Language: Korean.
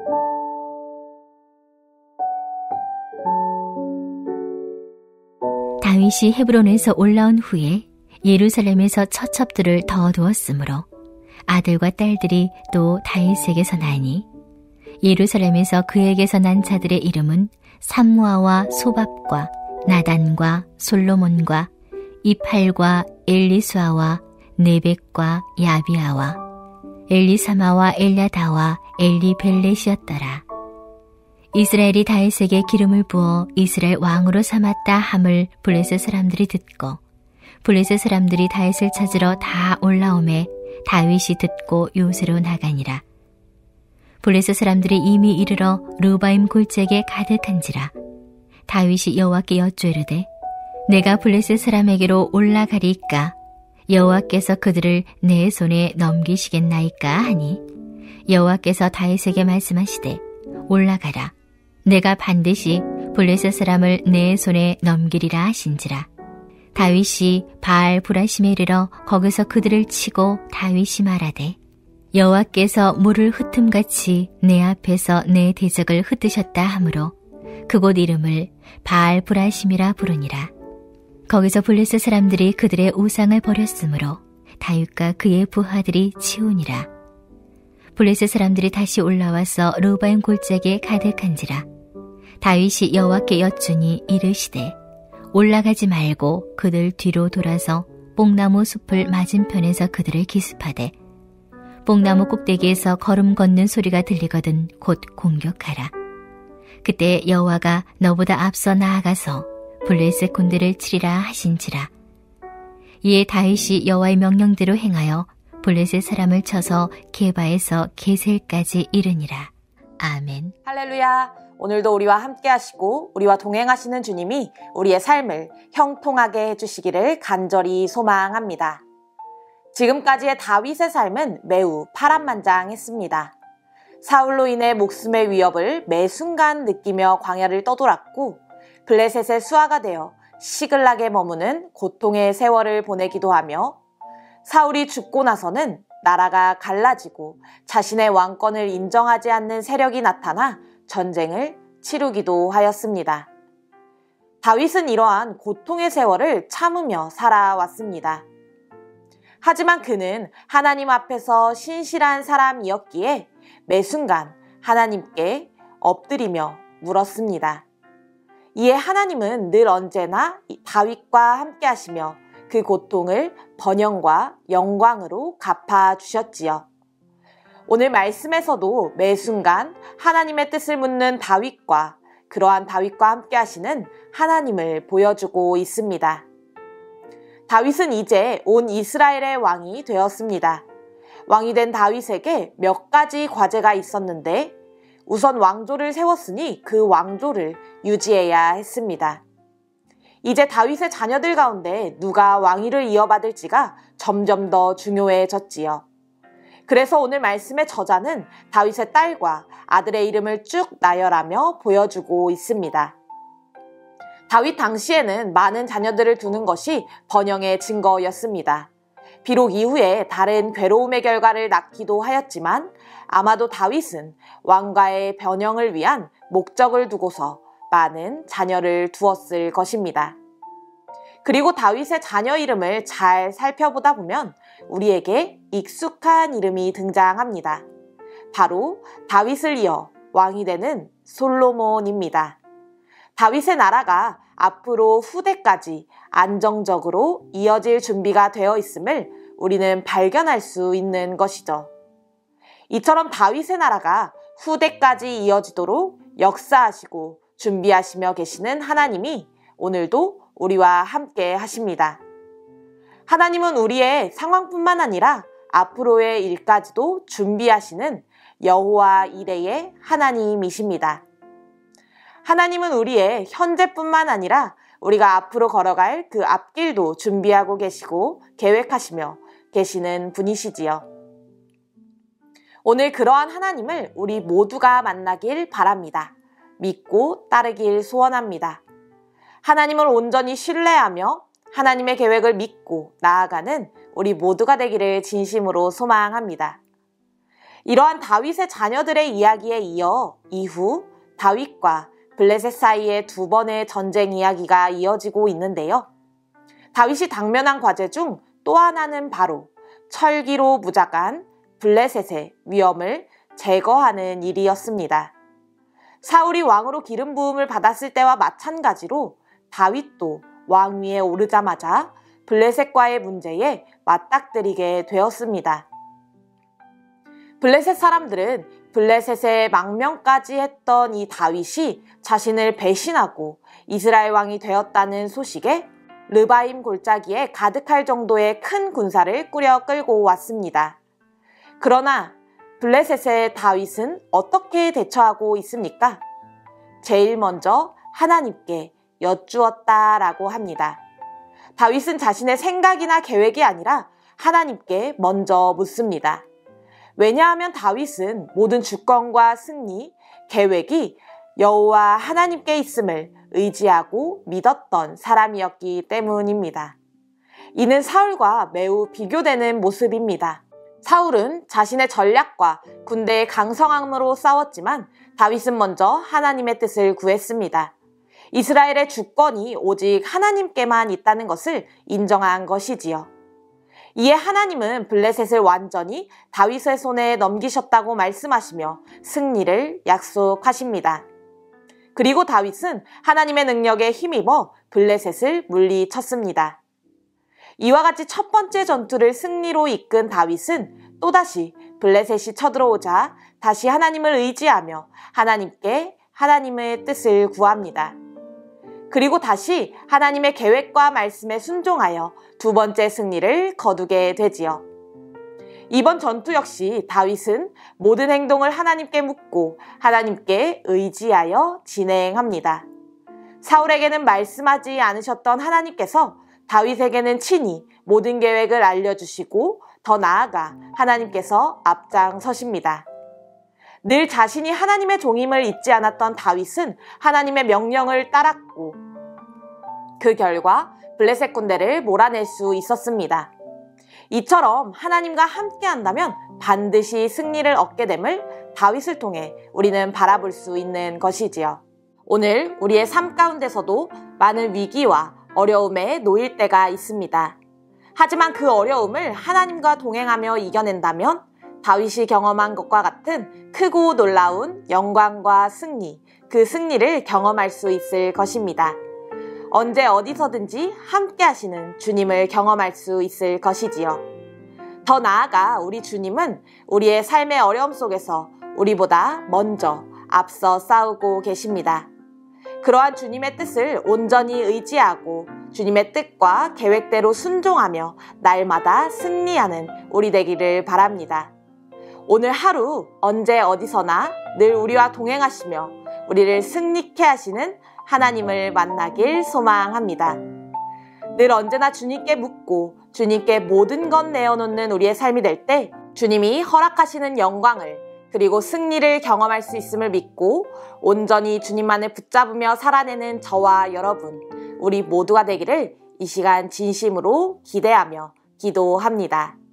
다윗이 헤브론에서 올라온 후에 예루살렘에서 처첩들을 더 두었으므로 아들과 딸들이 또 다윗에게서 나니 예루살렘에서 그에게서 난 자들의 이름은 삼무아와 소밥과 나단과 솔로몬과 이팔과 엘리수아와 네벡과 야비아와 엘리사마와 엘야다와 엘리벨렛이었더라. 이스라엘이 다윗에게 기름을 부어 이스라엘 왕으로 삼았다 함을 블레셋 사람들이 듣고 블레셋 사람들이 다윗을 찾으러 다 올라오매 다윗이 듣고 요새로 나가니라. 블레셋 사람들이 이미 이르러 르바임 골짜기에 가득한지라. 다윗이 여호와께 여쭈이르되 내가 블레셋 사람에게로 올라가리이까 여호와께서 그들을 내 손에 넘기시겠나이까 하니 여호와께서 다윗에게 말씀하시되 올라가라. 내가 반드시 블레셋 사람을 내 손에 넘기리라 하신지라. 다윗이 바알 브라심에 이르러 거기서 그들을 치고 다윗이 말하되 여호와께서 물을 흩음같이 내 앞에서 내 대적을 흩으셨다 하므로 그곳 이름을 바알 브라심이라 부르니라. 거기서 블레셋 사람들이 그들의 우상을 버렸으므로 다윗과 그의 부하들이 치우니라. 블레셋 사람들이 다시 올라와서 르바임 골짜기에 가득한지라. 다윗이 여호와께 여쭈니 이르시되 올라가지 말고 그들 뒤로 돌아서 뽕나무 숲을 맞은편에서 그들을 기습하되 뽕나무 꼭대기에서 걸음 걷는 소리가 들리거든 곧 공격하라. 그때 여호와가 너보다 앞서 나아가서 블레셋 군대를 치리라 하신지라. 이에 다윗이 여호와의 명령대로 행하여 블레셋 사람을 쳐서 게바에서 게셀까지 이르니라. 아멘. 할렐루야. 오늘도 우리와 함께 하시고 우리와 동행하시는 주님이 우리의 삶을 형통하게 해주시기를 간절히 소망합니다. 지금까지의 다윗의 삶은 매우 파란만장했습니다. 사울로 인해 목숨의 위협을 매 순간 느끼며 광야를 떠돌았고 블레셋의 수하가 되어 시글락에 머무는 고통의 세월을 보내기도 하며 사울이 죽고 나서는 나라가 갈라지고 자신의 왕권을 인정하지 않는 세력이 나타나 전쟁을 치르기도 하였습니다. 다윗은 이러한 고통의 세월을 참으며 살아왔습니다. 하지만 그는 하나님 앞에서 신실한 사람이었기에 매 순간 하나님께 엎드리며 물었습니다. 이에 하나님은 늘 언제나 다윗과 함께 하시며 그 고통을 번영과 영광으로 갚아주셨지요. 오늘 말씀에서도 매 순간 하나님의 뜻을 묻는 다윗과 그러한 다윗과 함께 하시는 하나님을 보여주고 있습니다. 다윗은 이제 온 이스라엘의 왕이 되었습니다. 왕이 된 다윗에게 몇 가지 과제가 있었는데 우선 왕조를 세웠으니 그 왕조를 유지해야 했습니다. 이제 다윗의 자녀들 가운데 누가 왕위를 이어받을지가 점점 더 중요해졌지요. 그래서 오늘 말씀의 저자는 다윗의 딸과 아들의 이름을 쭉 나열하며 보여주고 있습니다. 다윗 당시에는 많은 자녀들을 두는 것이 번영의 증거였습니다. 비록 이후에 다른 괴로움의 결과를 낳기도 하였지만 아마도 다윗은 왕가의 번영을 위한 목적을 두고서 많은 자녀를 두었을 것입니다. 그리고 다윗의 자녀 이름을 잘 살펴보다 보면 우리에게 익숙한 이름이 등장합니다. 바로 다윗을 이어 왕이 되는 솔로몬입니다. 다윗의 나라가 앞으로 후대까지 안정적으로 이어질 준비가 되어 있음을 우리는 발견할 수 있는 것이죠. 이처럼 다윗의 나라가 후대까지 이어지도록 역사하시고 준비하시며 계시는 하나님이 오늘도 우리와 함께 하십니다. 하나님은 우리의 상황뿐만 아니라 앞으로의 일까지도 준비하시는 여호와 이레의 하나님이십니다. 하나님은 우리의 현재뿐만 아니라 우리가 앞으로 걸어갈 그 앞길도 준비하고 계시고 계획하시며 계시는 분이시지요. 오늘 그러한 하나님을 우리 모두가 만나길 바랍니다. 믿고 따르길 소원합니다. 하나님을 온전히 신뢰하며 하나님의 계획을 믿고 나아가는 우리 모두가 되기를 진심으로 소망합니다. 이러한 다윗의 자녀들의 이야기에 이어 이후 다윗과 블레셋 사이의 두 번의 전쟁 이야기가 이어지고 있는데요. 다윗이 당면한 과제 중 또 하나는 바로 철기로 무장한 블레셋의 위험을 제거하는 일이었습니다. 사울이 왕으로 기름 부음을 받았을 때와 마찬가지로 다윗도 왕위에 오르자마자 블레셋과의 문제에 맞닥뜨리게 되었습니다. 블레셋 사람들은 블레셋의 망명까지 했던 이 다윗이 자신을 배신하고 이스라엘 왕이 되었다는 소식에 르바임 골짜기에 가득할 정도의 큰 군사를 꾸려 끌고 왔습니다. 그러나 블레셋의 다윗은 어떻게 대처하고 있습니까? 제일 먼저 하나님께 여쭈었다라고 합니다. 다윗은 자신의 생각이나 계획이 아니라 하나님께 먼저 묻습니다. 왜냐하면 다윗은 모든 주권과 승리, 계획이 여호와 하나님께 있음을 의지하고 믿었던 사람이었기 때문입니다. 이는 사울과 매우 비교되는 모습입니다. 사울은 자신의 전략과 군대의 강성함으로 싸웠지만 다윗은 먼저 하나님의 뜻을 구했습니다. 이스라엘의 주권이 오직 하나님께만 있다는 것을 인정한 것이지요. 이에 하나님은 블레셋을 완전히 다윗의 손에 넘기셨다고 말씀하시며 승리를 약속하십니다. 그리고 다윗은 하나님의 능력에 힘입어 블레셋을 물리쳤습니다. 이와 같이 첫 번째 전투를 승리로 이끈 다윗은 또다시 블레셋이 쳐들어오자 다시 하나님을 의지하며 하나님께 하나님의 뜻을 구합니다. 그리고 다시 하나님의 계획과 말씀에 순종하여 두 번째 승리를 거두게 되지요. 이번 전투 역시 다윗은 모든 행동을 하나님께 묻고 하나님께 의지하여 진행합니다. 사울에게는 말씀하지 않으셨던 하나님께서 다윗에게는 친히 모든 계획을 알려주시고 더 나아가 하나님께서 앞장서십니다. 늘 자신이 하나님의 종임을 잊지 않았던 다윗은 하나님의 명령을 따랐고 그 결과 블레셋 군대를 몰아낼 수 있었습니다. 이처럼 하나님과 함께 한다면 반드시 승리를 얻게 됨을 다윗을 통해 우리는 바라볼 수 있는 것이지요. 오늘 우리의 삶 가운데서도 많은 위기와 어려움에 놓일 때가 있습니다. 하지만 그 어려움을 하나님과 동행하며 이겨낸다면 다윗이 경험한 것과 같은 크고 놀라운 영광과 승리, 그 승리를 경험할 수 있을 것입니다. 언제 어디서든지 함께 하시는 주님을 경험할 수 있을 것이지요. 더 나아가 우리 주님은 우리의 삶의 어려움 속에서 우리보다 먼저 앞서 싸우고 계십니다. 그러한 주님의 뜻을 온전히 의지하고 주님의 뜻과 계획대로 순종하며 날마다 승리하는 우리 되기를 바랍니다. 오늘 하루 언제 어디서나 늘 우리와 동행하시며 우리를 승리케 하시는 하나님을 만나길 소망합니다. 늘 언제나 주님께 묻고 주님께 모든 것 내어놓는 우리의 삶이 될 때 주님이 허락하시는 영광을 그리고 승리를 경험할 수 있음을 믿고 온전히 주님만을 붙잡으며 살아내는 저와 여러분, 우리 모두가 되기를 이 시간 진심으로 기대하며 기도합니다.